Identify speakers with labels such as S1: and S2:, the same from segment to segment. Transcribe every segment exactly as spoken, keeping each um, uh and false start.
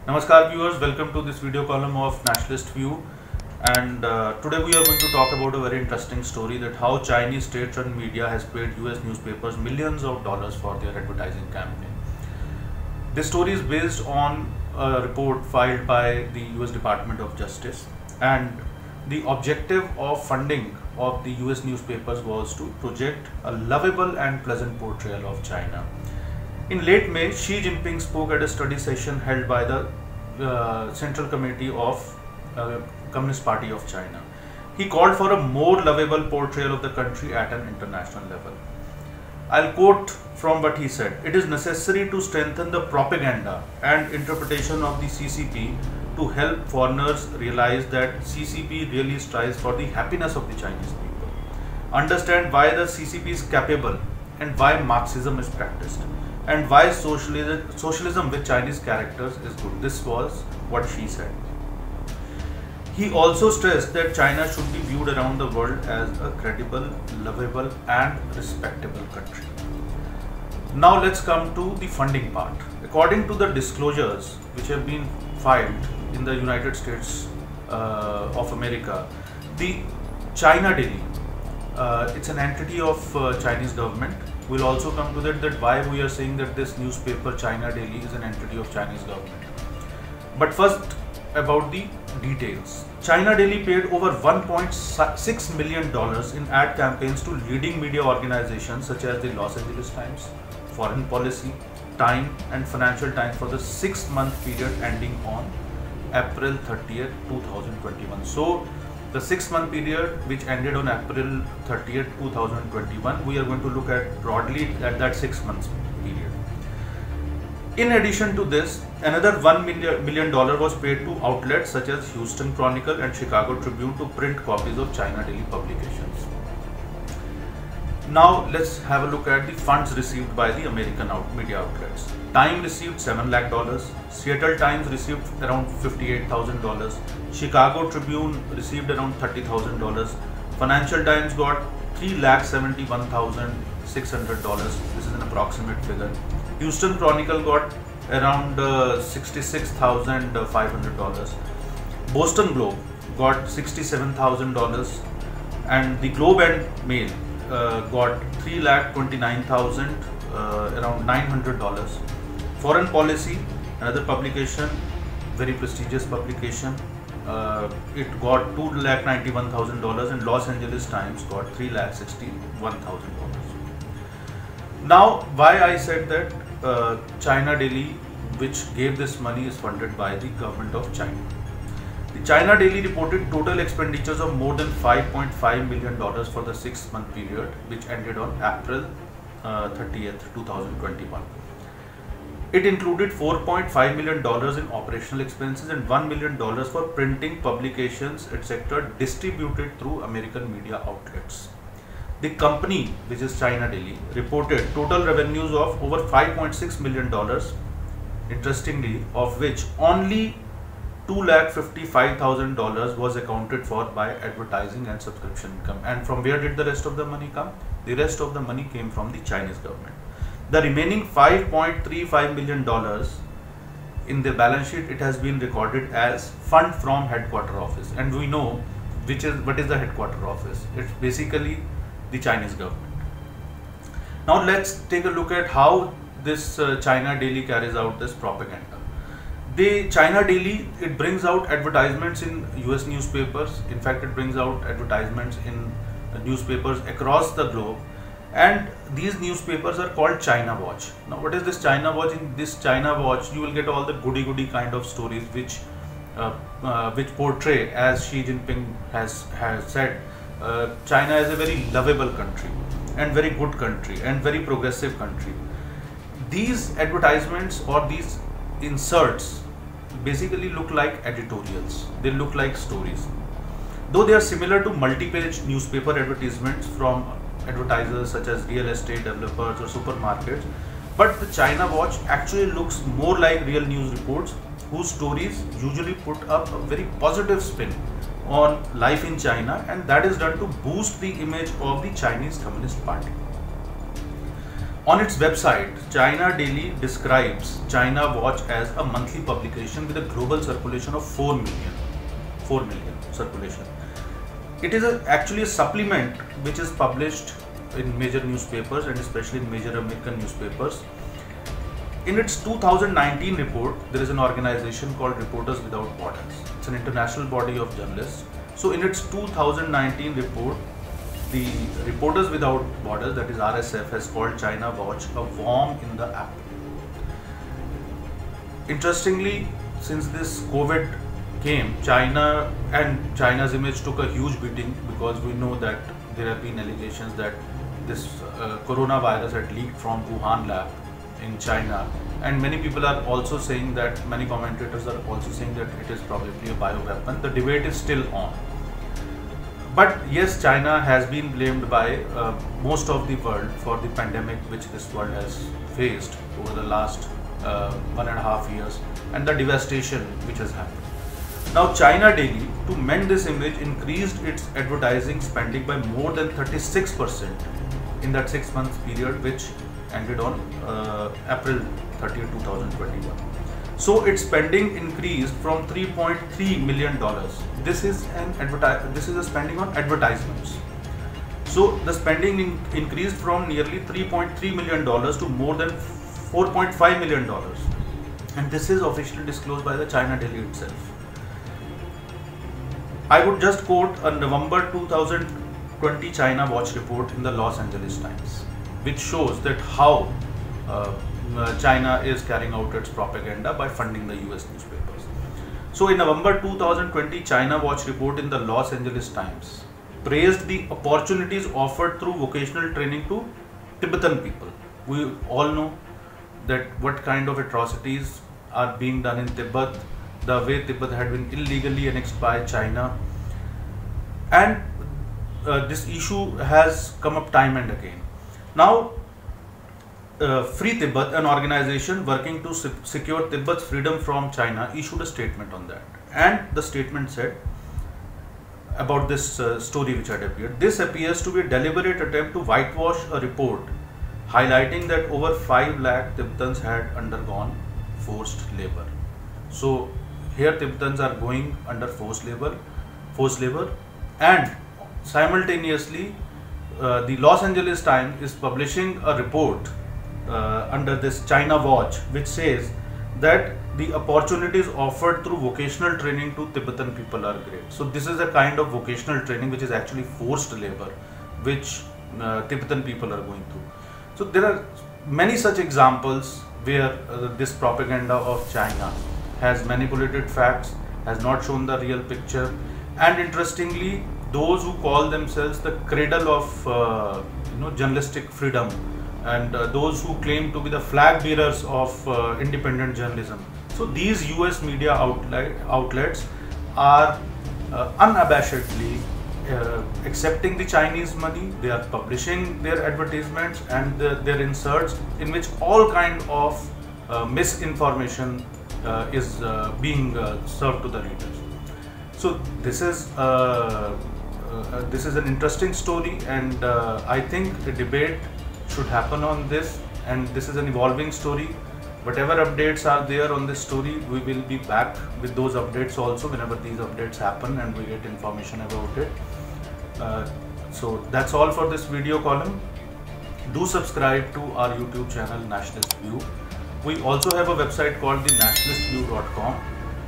S1: Namaskar viewers, welcome to this video column of Nationalist View, and uh, today we are going to talk about a very interesting story that how Chinese state-run media has paid U S newspapers millions of dollars for their advertising campaign. This story is based on a report filed by the U S Department of Justice, and the objective of funding of the U S newspapers was to project a lovable and pleasant portrayal of China. In late May, Xi Jinping spoke at a study session held by the uh, Central Committee of uh, Communist Party of China. He called for a more lovable portrayal of the country at an international level. I'll quote from what he said. It is necessary to strengthen the propaganda and interpretation of the C C P to help foreigners realize that C C P really strives for the happiness of the Chinese people. Understand why the C C P is capable and why Marxism is practiced, and why socialism, socialism with Chinese characters is good. This was what she said. He also stressed that China should be viewed around the world as a credible, lovable and respectable country. Now let's come to the funding part. According to the disclosures which have been filed in the United States uh, of America, the China Daily, uh, it's an entity of uh, Chinese government. We'll also come to that, that why we are saying that this newspaper China Daily is an entity of Chinese government. But first about the details. China Daily paid over one point six million dollars in ad campaigns to leading media organizations such as the Los Angeles Times, Foreign Policy, Time and Financial Times for the six month period ending on April thirtieth two thousand twenty-one. So the six month period which ended on April thirtieth two thousand twenty-one, we are going to look at broadly at that six months period. In addition to this, another one million dollars was paid to outlets such as Houston Chronicle and Chicago Tribune to print copies of China Daily publications. Now let's have a look at the funds received by the American out media outlets. Time received seven lakh dollars, Seattle Times received around fifty-eight thousand dollars, Chicago Tribune received around thirty thousand dollars, Financial Times got three lakh seventy-one thousand six hundred dollars, this is an approximate figure. Houston Chronicle got around uh, sixty-six thousand five hundred dollars, Boston Globe got sixty-seven thousand dollars, and the Globe and Mail uh, got three lakh twenty-nine thousand uh, around nine hundred dollars. Foreign Policy, another publication, very prestigious publication, uh, it got two lakh ninety-one thousand dollars, and Los Angeles Times got three lakh sixty-one thousand dollars. Now, why I said that uh, China Daily, which gave this money, is funded by the government of China. The China Daily reported total expenditures of more than five point five million dollars for the six month period which ended on April thirtieth two thousand twenty-one. It included four point five million dollars in operational expenses and one million dollars for printing, publications, et cetera distributed through American media outlets. The company, which is China Daily, reported total revenues of over five point six million dollars, interestingly, of which only two lakh fifty-five thousand dollars was accounted for by advertising and subscription income. And from where did the rest of the money come? The rest of the money came from the Chinese government. The remaining five point three five million dollars in the balance sheet, it has been recorded as fund from headquarter office, and we know which is what is the headquarter office. It's basically the Chinese government. Now let's take a look at how this uh, China Daily carries out this propaganda. The China Daily, it brings out advertisements in U S newspapers. In fact, it brings out advertisements in uh, newspapers across the globe. And these newspapers are called China Watch. Now, what is this China Watch? In this China Watch, you will get all the goody-goody kind of stories which uh, uh, which portray, as Xi Jinping has has said, uh, China is a very lovable country and very good country and very progressive country. These advertisements or these inserts basically look like editorials. They look like stories. Though they are similar to multi-page newspaper advertisements from advertisers such as real estate developers or supermarkets, but the China Watch actually looks more like real news reports whose stories usually put up a very positive spin on life in China, and that is done to boost the image of the Chinese Communist Party. On its website, China Daily describes China Watch as a monthly publication with a global circulation of four million. four million circulation. It is a, actually a supplement which is published in major newspapers and especially in major American newspapers. In its two thousand nineteen report, there is an organization called Reporters Without Borders. It's an international body of journalists. So in its two thousand nineteen report, the Reporters Without Borders, that is R S F, has called China Watch a worm in the apple. Interestingly, since this COVID came, China and China's image took a huge beating, because we know that there have been allegations that this uh, coronavirus had leaked from Wuhan lab in China, and many people are also saying that, many commentators are also saying that it is probably a bioweapon. The debate is still on. But yes, China has been blamed by uh, most of the world for the pandemic which this world has faced over the last uh, one and a half years and the devastation which has happened. Now China Daily, to mend this image, increased its advertising spending by more than thirty-six percent in that six month period which ended on uh, April thirtieth two thousand twenty-one. So its spending increased from three point three million dollars. This is an advertise. This is a spending on advertisements. So the spending in increased from nearly three point three million dollars to more than four point five million dollars, and this is officially disclosed by the China Daily itself. I would just quote a November two thousand twenty China Watch report in the Los Angeles Times, which shows that how uh, China is carrying out its propaganda by funding the U S newspapers. So in November two thousand twenty, China Watch report in the Los Angeles Times praised the opportunities offered through vocational training to Tibetan people. We all know that what kind of atrocities are being done in Tibet, the way Tibet had been illegally annexed by China, and uh, this issue has come up time and again. Now, uh, Free Tibet, an organization working to se secure Tibet's freedom from China, issued a statement on that, and the statement said about this uh, story which had appeared: this appears to be a deliberate attempt to whitewash a report highlighting that over five lakh Tibetans had undergone forced labor. So here Tibetans are going under forced labor, forced labor, and simultaneously uh, the Los Angeles Times is publishing a report uh, under this China Watch, which says that the opportunities offered through vocational training to Tibetan people are great. So this is a kind of vocational training which is actually forced labor, which uh, Tibetan people are going through. So there are many such examples where uh, this propaganda of China has manipulated facts, has not shown the real picture, and interestingly, those who call themselves the cradle of uh, you know journalistic freedom, and uh, those who claim to be the flag bearers of uh, independent journalism. So these U S media outlet, outlets are uh, unabashedly uh, accepting the Chinese money. They are publishing their advertisements and the, their inserts in which all kind of uh, misinformation uh, is uh, being uh, served to the readers. So this is uh, uh, this is an interesting story, and uh, I think a debate should happen on this, and this is an evolving story. Whatever updates are there on this story, we will be back with those updates also whenever these updates happen and we get information about it. Uh, so that's all for this video column. Do subscribe to our YouTube channel Nationalist View. We also have a website called the nationalist view dot com.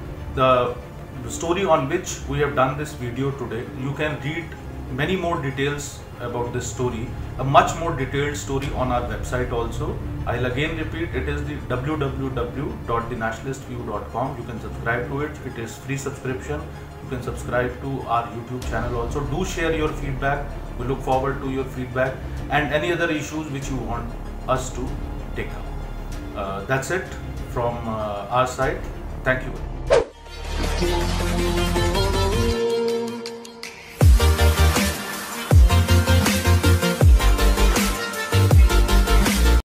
S1: The, the story on which we have done this video today, you can read many more details about this story, a much more detailed story on our website also. I'll again repeat, it is the w w w dot the nationalist view dot com. You can subscribe to it. It is free subscription. You can subscribe to our YouTube channel also. Do share your feedback. We look forward to your feedback and any other issues which you want us to take up. Uh, that's it from uh, our side. Thank you.